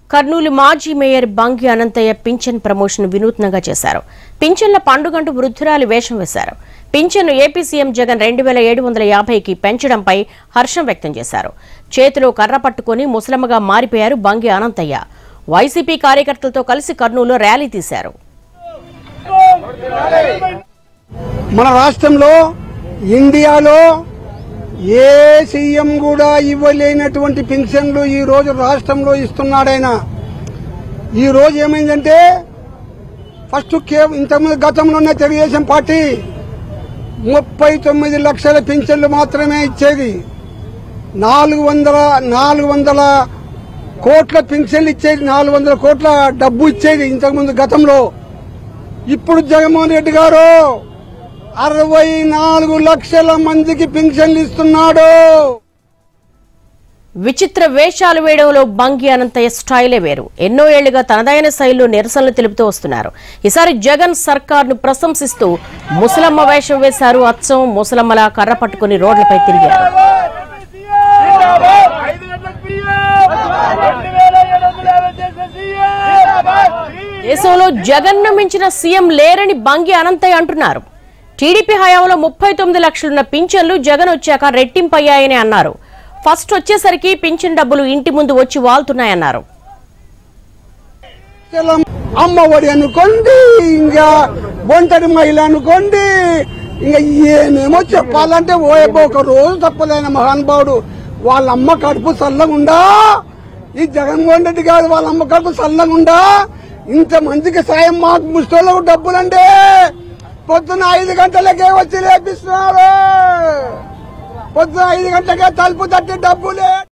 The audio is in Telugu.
కర్నూలు మాజీ మేయర్ బంగి అనంతయ్య పింఛన్ ప్రమోషన్ వినూత్నంగా చేశారు. పింఛన్ల పండుగంటూ వృద్ధురాలి వేషం వేశారు. పింఛన్ను ఏపీ సీఎం జగన్ 2750కి పెంచడంపై హర్షం వ్యక్తం చేశారు. చేతిలో కర్ర పట్టుకుని ముసలమ్మగా మారిపోయారు బంగి అనంతయ్య. వైసీపీ కార్యకర్తలతో కలిసి కర్నూలులో ర్యాలీ తీశారు. మన రాష్ట్రంలో ఇండియాలో ఏ సీఎం కూడా ఇవ్వలేనటువంటి పెన్షన్లు ఈ రోజు రాష్ట్రంలో ఇస్తున్నాడైనా. ఈ రోజు ఏమైందంటే ఫస్ట్ ఇంతకుముందు గతంలో ఉన్న తెలుగుదేశం పార్టీ 39 లక్షల పెన్షన్లు మాత్రమే ఇచ్చేది. 400 కోట్ల పెన్షన్లు ఇచ్చేది, 400 కోట్ల డబ్బు ఇచ్చేది ఇంతకుముందు గతంలో. ఇప్పుడు జగన్మోహన్ రెడ్డి గారు 64 లక్షల మందికి పెన్షన్లు ఇస్తున్నాడు. విచిత్ర వేషాలు వేయడంలో బంగి అనంతయ్య స్టైలే వేరు. ఎన్నో ఏళ్లుగా తనదైన శైలిలో నిరసనలు తెలుపుతూ వస్తున్నారు. ఈసారి జగన్ సర్కార్ను ప్రశంసిస్తూ ముసలమ్మ వేషం వేశారు. అచ్చం ముసలమ్మలా కర్ర పట్టుకుని రోడ్లపై తిరిగారు. దేశంలో జగన్ను మించిన సీఎం లేరని బంగి అనంతయ్య అంటున్నారు. టీడీపీ హయాంలో 39 లక్షలున్న పింఛన్లు జగన్ వచ్చాక రెట్టింపయ్యాయని అన్నారు. ఫస్ట్ వచ్చేసరికి పింఛన్ డబ్బులు ఇంటి ముందు వచ్చి వాళ్తున్నాయన్నారు. అమ్మఒడి అనుకోండి, ఇంకా ఒంటరి మహిళ అనుకోండి, ఇంకా ఏమేమో చెప్పాలంటే ఒక రోజు తప్పలేని మహానుభావుడు. వాళ్ళ అమ్మ కడుపు చల్లగుండా, ఈ జగన్మోహన్ రెడ్డి గారు వాళ్ళ అమ్మ కడుపు చల్లగుండా ఇంతమందికి సాయం మాకు ముష్టోళ్ళకు డబ్బులంటే పొద్దున 5 గంటలకే వచ్చి లేపిస్తున్నారు. పొద్దున 5 గంటలకే తలుపు తట్టి డబ్బులే.